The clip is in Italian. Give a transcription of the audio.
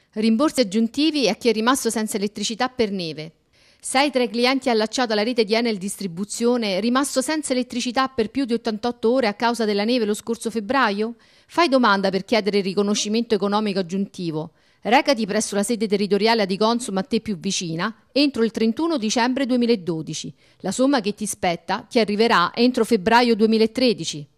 Rimborsi aggiuntivi a chi è rimasto senza elettricità per neve. Sei tra i clienti allacciati alla rete di Enel Distribuzione rimasto senza elettricità per più di 88 ore a causa della neve lo scorso febbraio? Fai domanda per chiedere il riconoscimento economico aggiuntivo. Recati presso la sede territoriale Adiconsum a te più vicina entro il 31 dicembre 2012. La somma che ti spetta ti arriverà entro febbraio 2013.